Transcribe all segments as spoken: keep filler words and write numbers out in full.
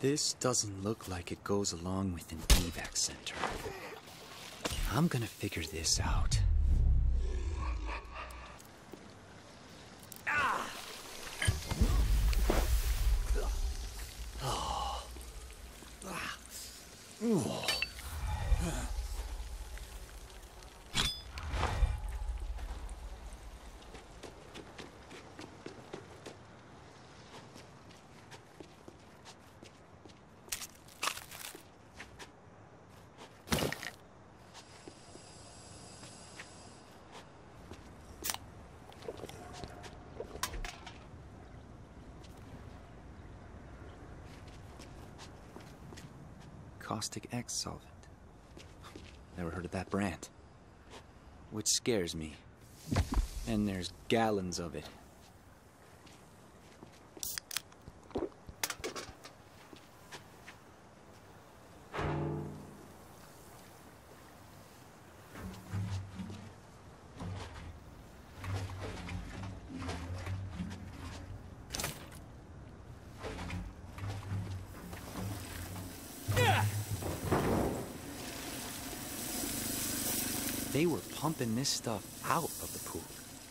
This doesn't look like it goes along with an evac center. I'm gonna figure this out. Caustic X solvent. Never heard of that brand. Which scares me. And there's gallons of it. They were pumping this stuff out of the pool.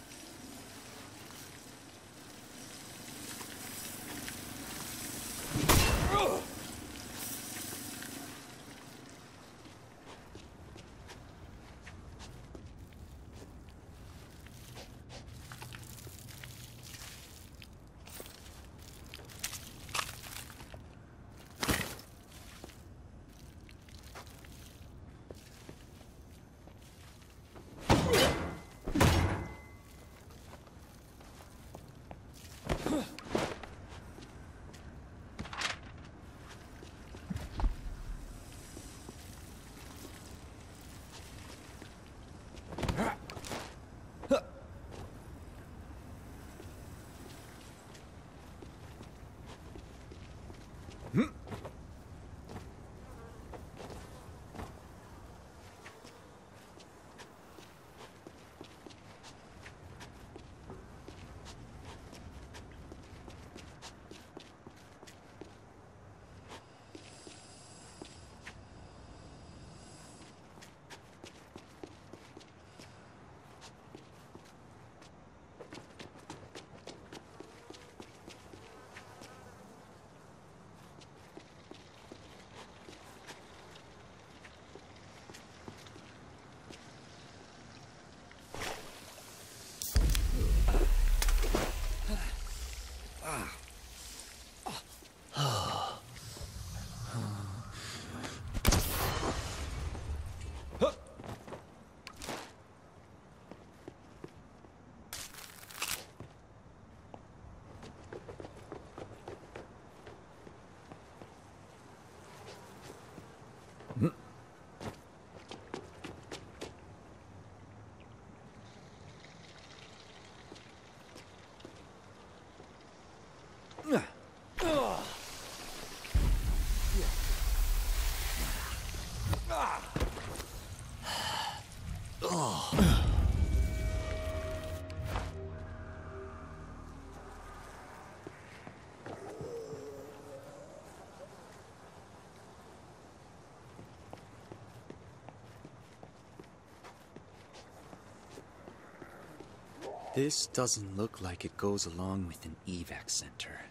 This doesn't look like it goes along with an evac center.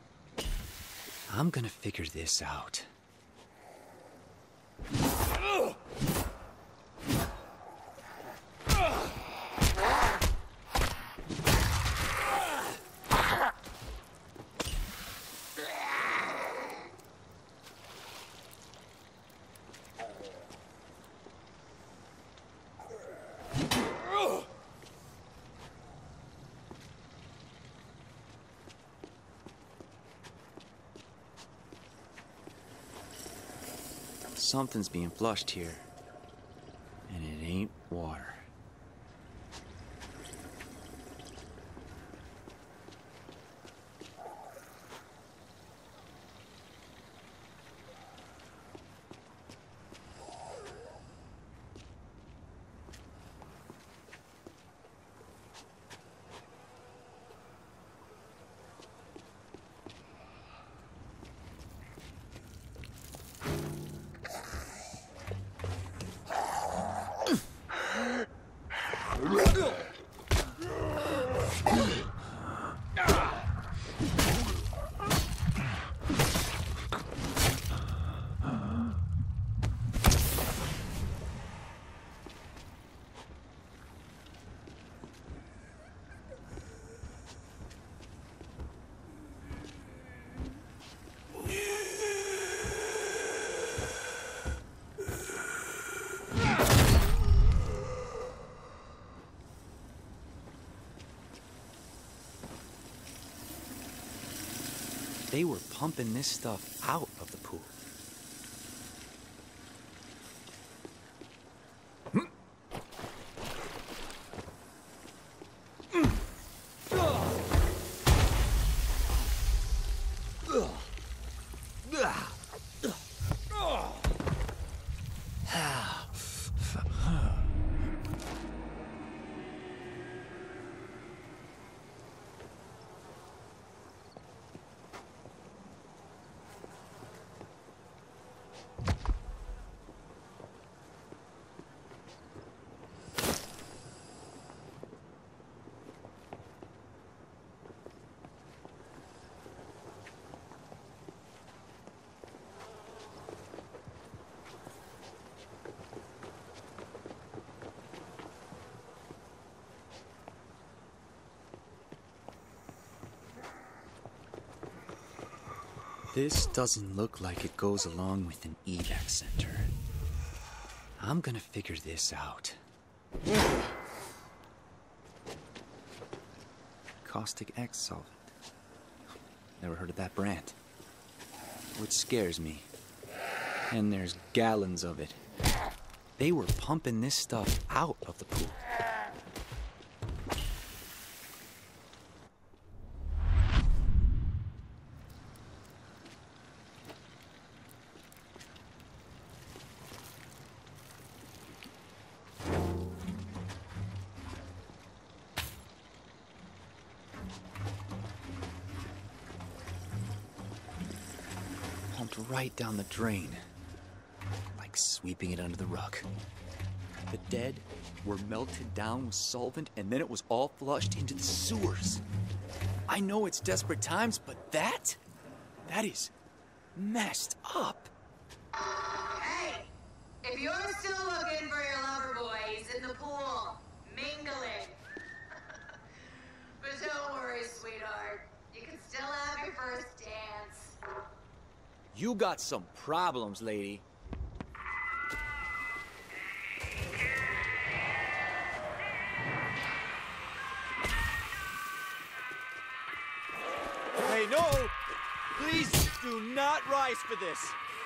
I'm gonna figure this out. Something's being flushed here. And it ain't water. They were pumping this stuff out of the pool. This doesn't look like it goes along with an evac center. I'm gonna figure this out. Caustic X solvent. Never heard of that brand. Which scares me. And there's gallons of it. They were pumping this stuff out of the pool. Right down the drain, like sweeping it under the rug. The dead were melted down with solvent, and then it was all flushed into the sewers. I know it's desperate times, but that, that is messed up. Hey, if you're still looking for your lover boy, he's in the pool, mingling. But don't worry, sweetheart. You can still have your first dance. You got some problems, lady. Hey, no! Please do not rise for this!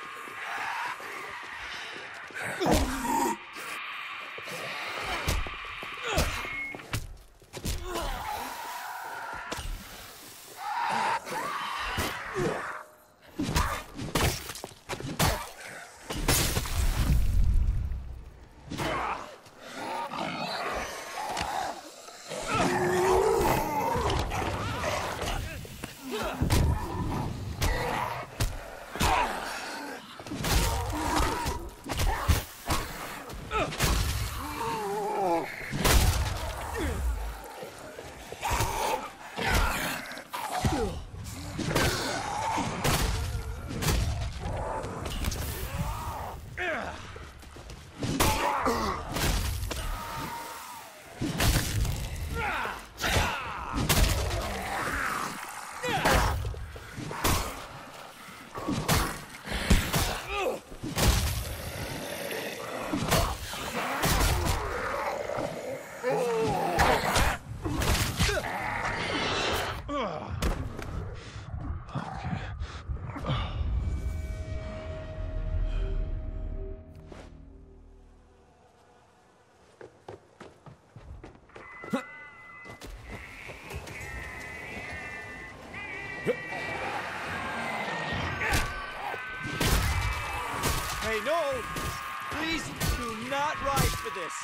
Hey, no! Please do not rise for this!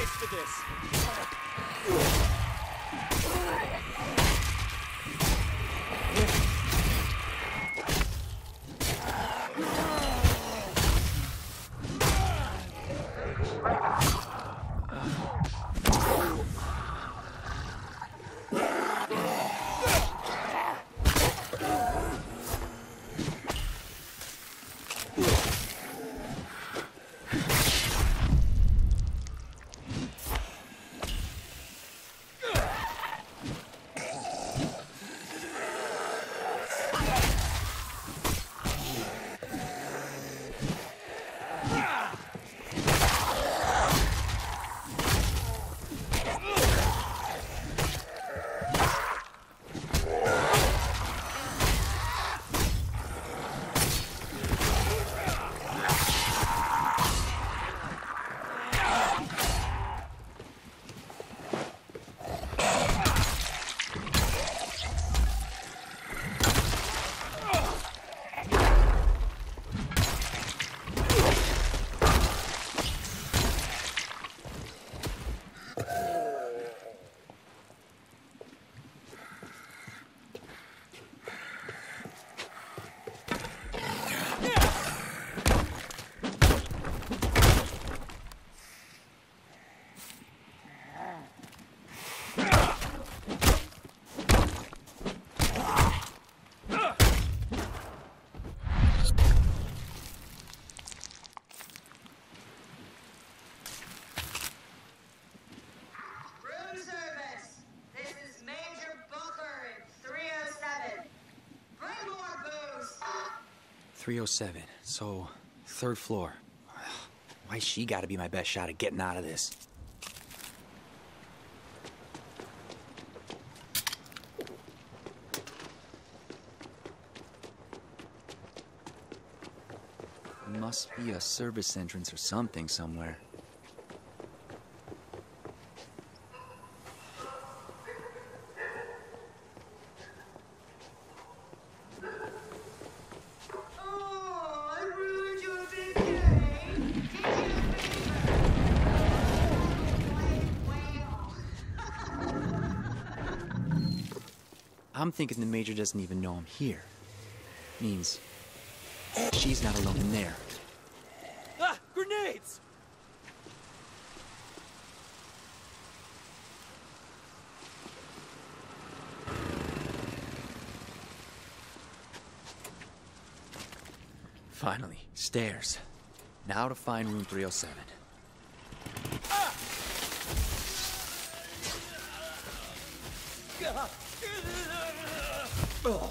price for this. three oh seven, so third floor. Why she gotta be my best shot at getting out of this? Must be a service entrance or something somewhere. I'm thinking the Major doesn't even know I'm here. Means she's not alone in there. Ah! Grenades! Finally, stairs. Now to find room three oh seven. Ah! Oh.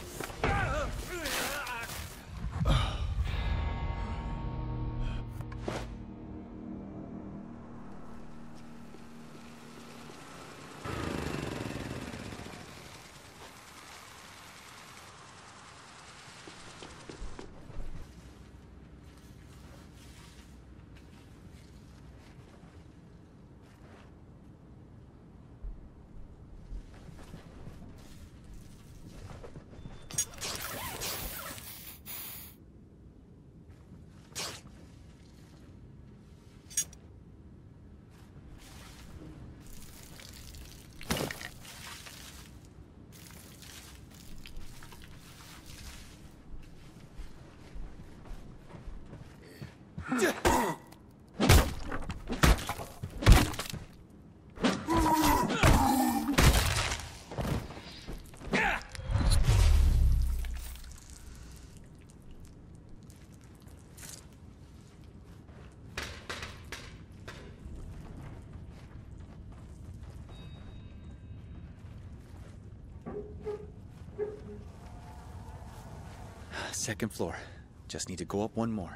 Second floor. Just need to go up one more.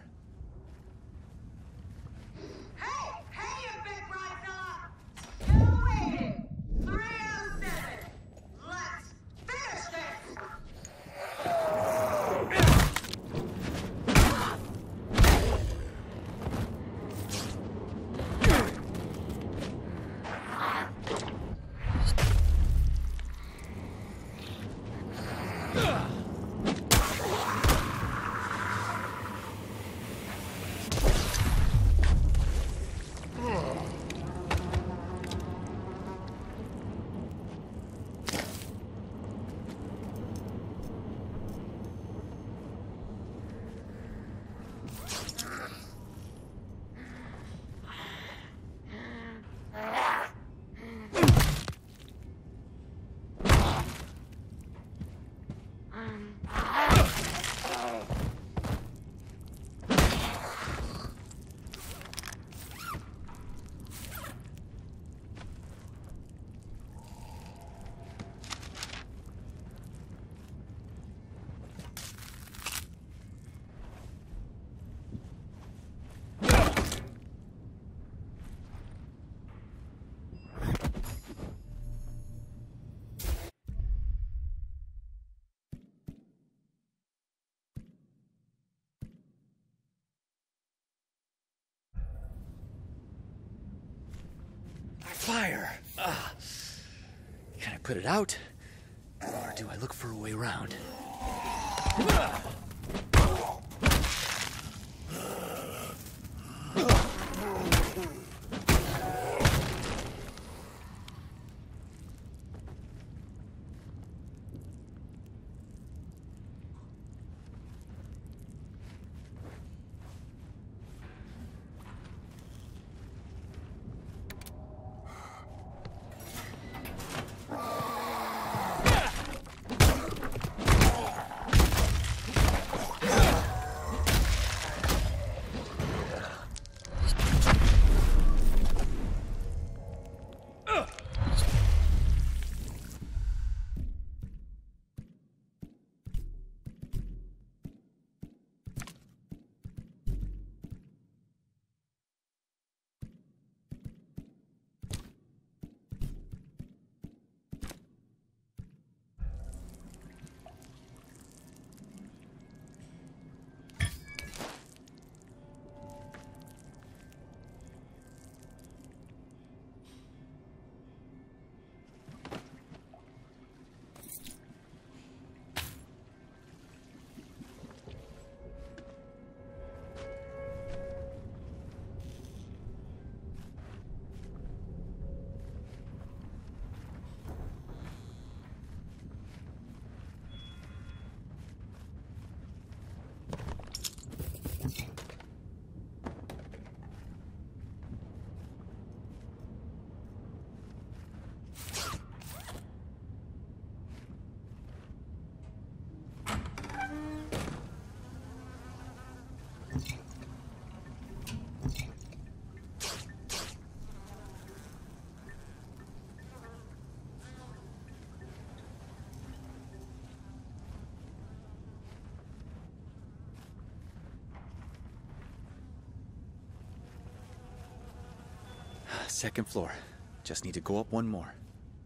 Hey! Hey, you big bright fella! Still waiting! three oh seven! Let's finish this! put it out, or do I look for a way around? Second floor. Just need to go up one more.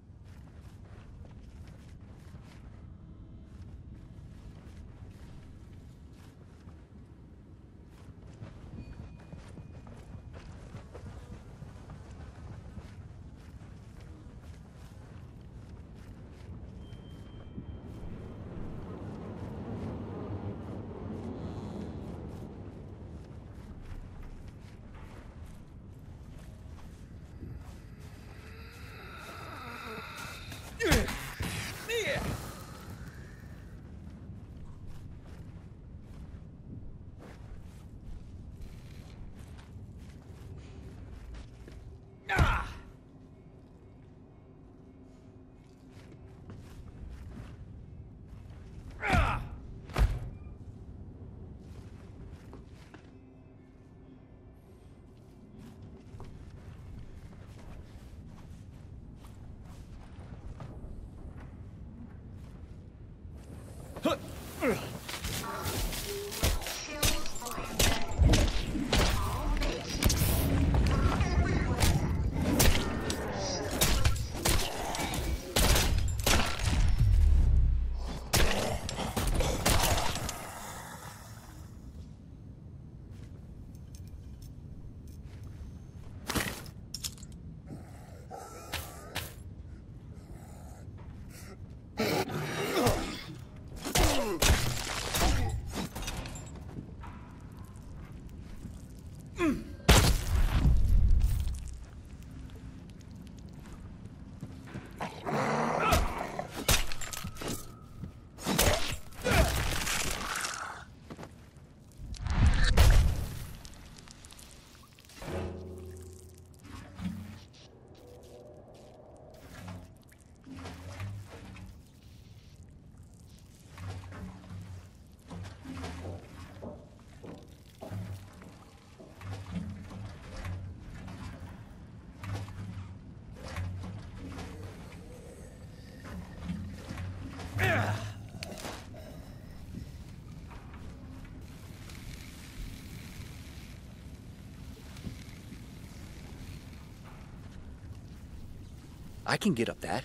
I can get up that.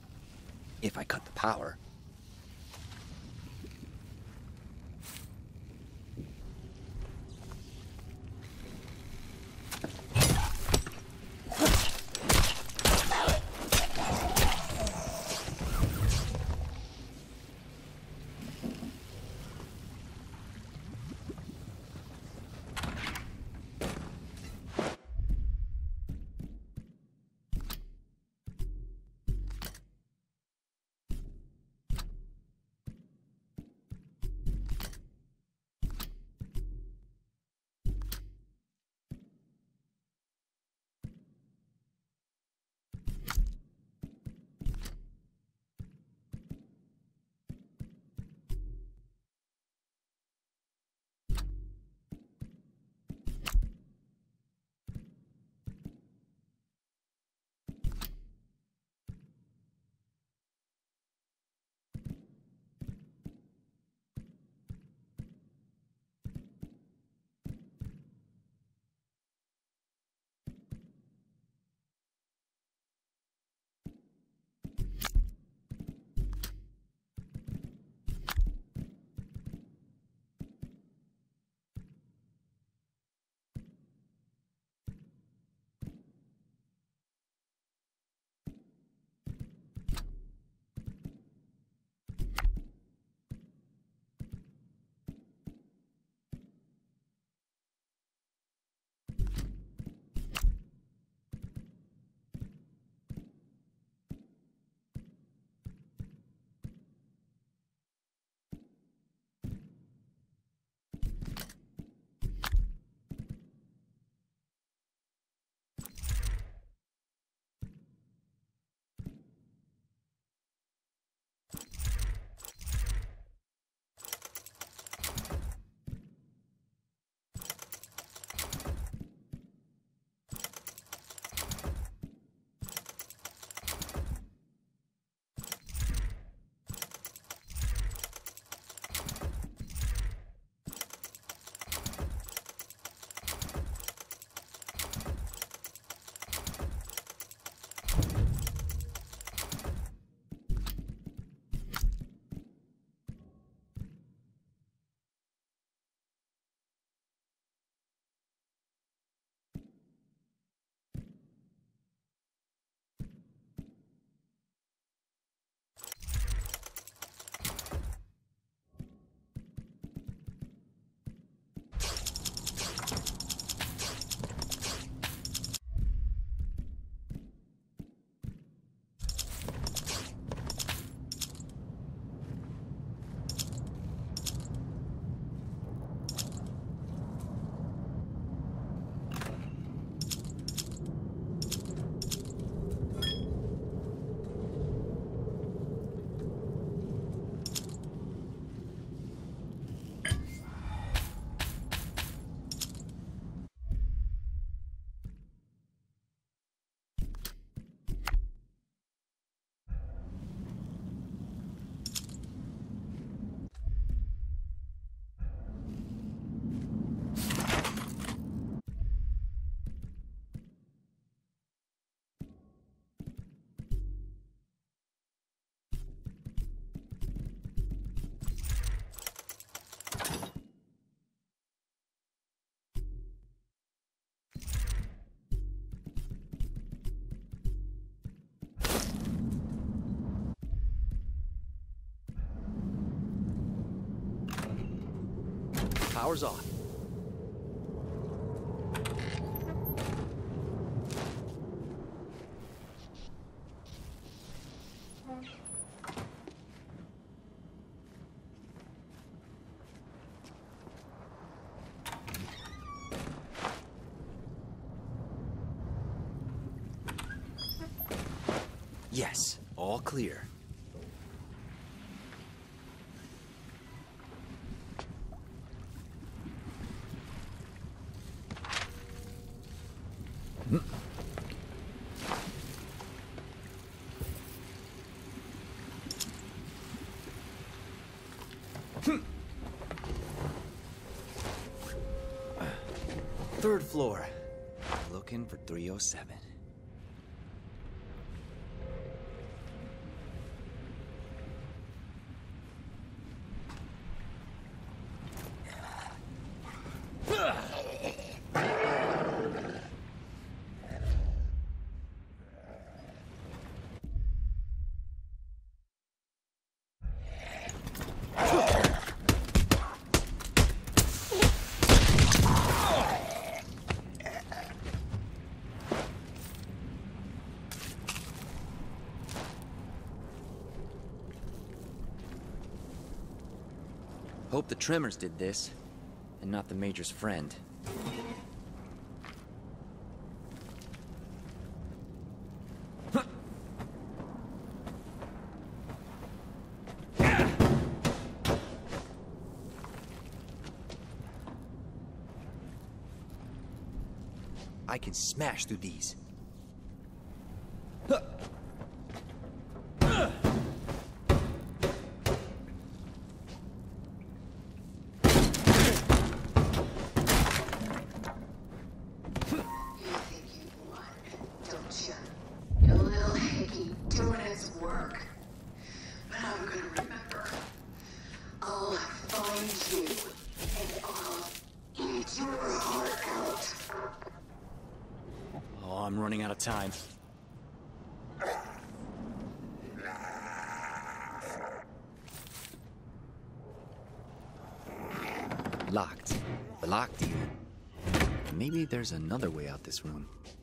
If I cut the power. Power's off. Yes, all clear. Third floor. Looking for three oh seven. Hope the Tremors did this, and not the Major's friend. I can smash through these. I'm running out of time. Locked. Locked even. Maybe there's another way out this room.